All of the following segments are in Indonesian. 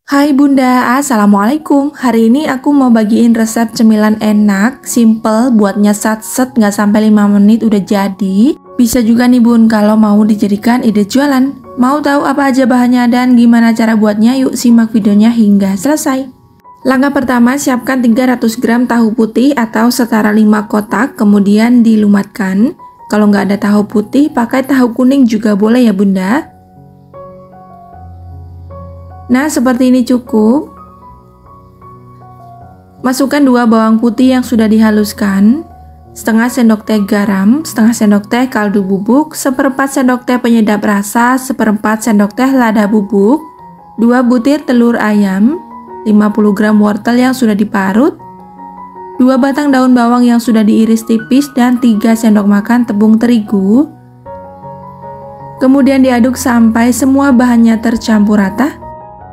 Hai Bunda, Assalamualaikum. Hari ini aku mau bagiin resep cemilan enak, simple, buatnya sat-set nggak sampai 5 menit udah jadi. Bisa juga nih Bun kalau mau dijadikan ide jualan. Mau tahu apa aja bahannya dan gimana cara buatnya? Yuk simak videonya hingga selesai. Langkah pertama, siapkan 300 gram tahu putih atau setara 5 kotak, kemudian dilumatkan. Kalau nggak ada tahu putih, pakai tahu kuning juga boleh ya Bunda. Nah, seperti ini cukup. Masukkan 2 bawang putih yang sudah dihaluskan, setengah sendok teh garam, setengah sendok teh kaldu bubuk, seperempat sendok teh penyedap rasa, seperempat sendok teh lada bubuk, 2 butir telur ayam, 50 gram wortel yang sudah diparut, 2 batang daun bawang yang sudah diiris tipis, dan 3 sendok makan tepung terigu. Kemudian diaduk sampai semua bahannya tercampur rata.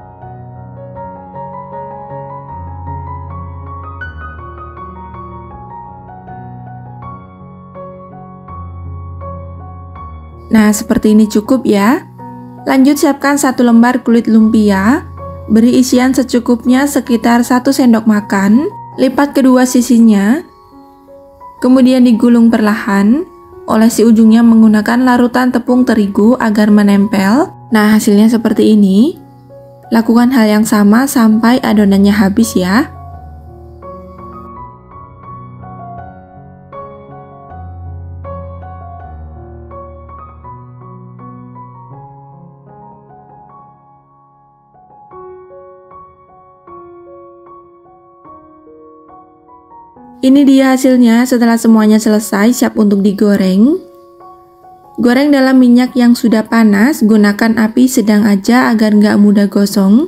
Nah, seperti ini cukup ya. Lanjut siapkan 1 lembar kulit lumpia. Beri isian secukupnya sekitar 1 sendok makan. Lipat kedua sisinya. Kemudian digulung perlahan. Olesi ujungnya menggunakan larutan tepung terigu agar menempel. Nah, hasilnya seperti ini. Lakukan hal yang sama sampai adonannya habis ya. Ini dia hasilnya setelah semuanya selesai, siap untuk digoreng. Goreng dalam minyak yang sudah panas, gunakan api sedang aja agar nggak mudah gosong.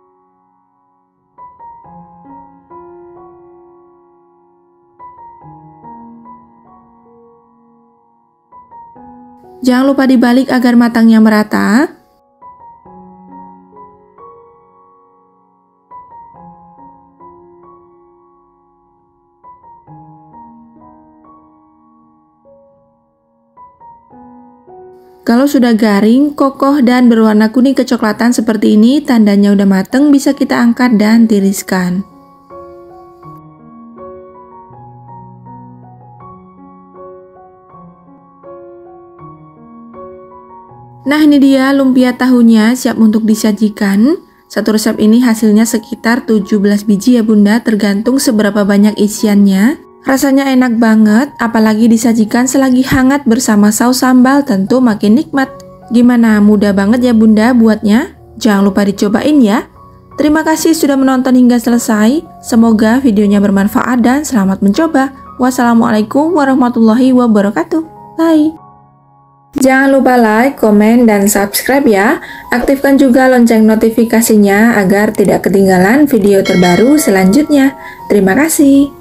Jangan lupa dibalik agar matangnya merata. Kalau sudah garing, kokoh, dan berwarna kuning kecoklatan seperti ini, tandanya udah mateng, bisa kita angkat dan tiriskan. Nah, ini dia lumpia tahunya siap untuk disajikan. Satu resep ini hasilnya sekitar 17 biji ya Bunda, tergantung seberapa banyak isiannya. Rasanya enak banget, apalagi disajikan selagi hangat bersama saus sambal, tentu makin nikmat. Gimana, mudah banget ya Bunda buatnya? Jangan lupa dicobain ya. Terima kasih sudah menonton hingga selesai. Semoga videonya bermanfaat dan selamat mencoba. Wassalamualaikum warahmatullahi wabarakatuh. Bye. Jangan lupa like, komen, dan subscribe ya. Aktifkan juga lonceng notifikasinya agar tidak ketinggalan video terbaru selanjutnya. Terima kasih.